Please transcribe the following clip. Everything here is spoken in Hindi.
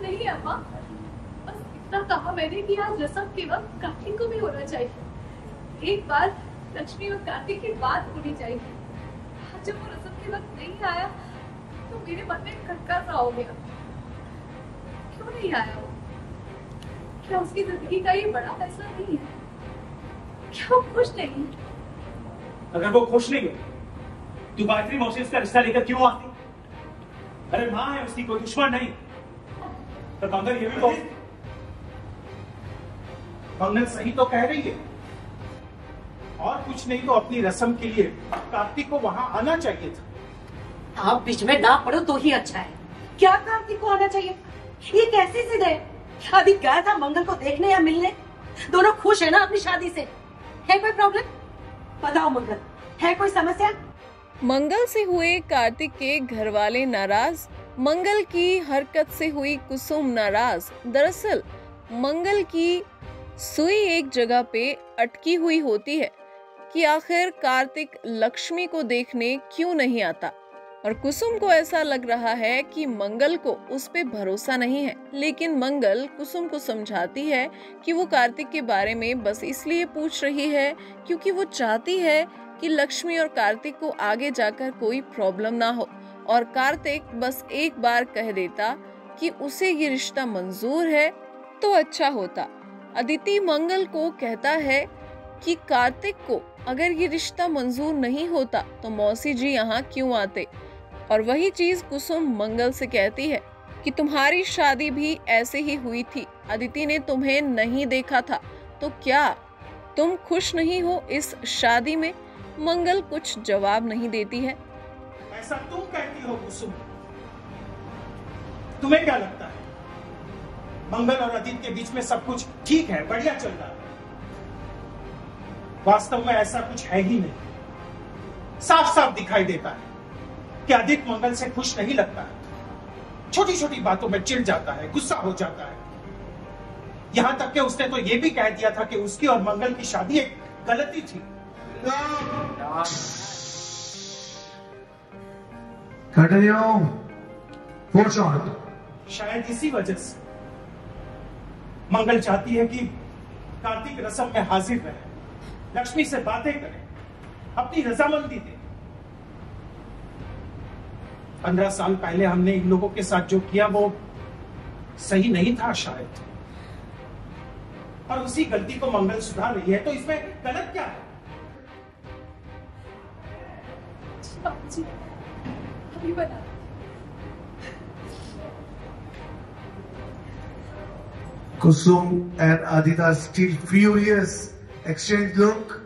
नहीं अम्मा, बस इतना कहा मैंने कि आज रस्म के वक्त कार्तिक को भी होना चाहिए। एक बार लक्ष्मी और कार्तिक की बात होनी चाहिए। जब वो रस्म के वक्त नहीं आया तो मेरे मन में खटका सा हो गया। क्यों नहीं आया वो? क्या उसकी जिंदगी का ये बड़ा फैसला नहीं है? क्या वो खुश नहीं? अगर वो खुश नहीं है तो गायत्री मौसी उसका रिश्ता लेकर क्यों आती? अरे माँ है उसकी, कोई दुश्मन नहीं। पर मंगल ये भी तो, मंगल सही तो कह रही है, और कुछ नहीं तो अपनी रस्म के लिए कार्तिक को वहां आना चाहिए था। आप बीच में ना पड़ो तो ही अच्छा है। क्या कार्तिक को आना चाहिए? ये कैसी जिद है? शादी गया था मंगल को देखने या मिलने? दोनों खुश है ना अपनी शादी से? है कोई प्रॉब्लम? बताओ मंगल, है कोई समस्या? मंगल से हुए कार्तिक के घर वाले नाराज, मंगल की हरकत से हुई कुसुम नाराज। दरअसल मंगल की सुई एक जगह पे अटकी हुई होती है कि आखिर कार्तिक लक्ष्मी को देखने क्यों नहीं आता, और कुसुम को ऐसा लग रहा है कि मंगल को उस पे भरोसा नहीं है। लेकिन मंगल कुसुम को समझाती है कि वो कार्तिक के बारे में बस इसलिए पूछ रही है क्योंकि वो चाहती है कि लक्ष्मी और कार्तिक को आगे जाकर कोई प्रॉब्लम ना हो, और कार्तिक बस एक बार कह देता कि उसे ये रिश्ता मंजूर है तो अच्छा होता। अदिति मंगल को कहता है कि कार्तिक को अगर ये रिश्ता मंजूर नहीं होता तो मौसी जी यहाँ क्यों आते, और वही चीज कुसुम मंगल से कहती है कि तुम्हारी शादी भी ऐसे ही हुई थी, अदिति ने तुम्हें नहीं देखा था, तो क्या तुम खुश नहीं हो इस शादी में? मंगल कुछ जवाब नहीं देती है। ऐसा तुम कहती हो कुसुम? तुम्हें क्या लगता है मंगल और अदिति के बीच में सब कुछ ठीक है, बढ़िया चल रहा है? वास्तव में ऐसा कुछ है ही नहीं। साफ साफ दिखाई देता है कि अदिति मंगल से खुश नहीं लगता है। छोटी छोटी बातों में चिढ़ जाता है, गुस्सा हो जाता है। यहां तक कि उसने तो यह भी कह दिया था कि उसकी और मंगल की शादी एक गलती थी। शायद इसी वजह से मंगल चाहती है कि कार्तिक रस्म में हाजिर रहे, लक्ष्मी से बातें करे, अपनी रजामंदी दे। 15 साल पहले हमने इन लोगों के साथ जो किया वो सही नहीं था शायद, और उसी गलती को मंगल सुधार रही है, तो इसमें गलत क्या है? जी, अभी बता। Kusum and Aditya still furious. Exchange look.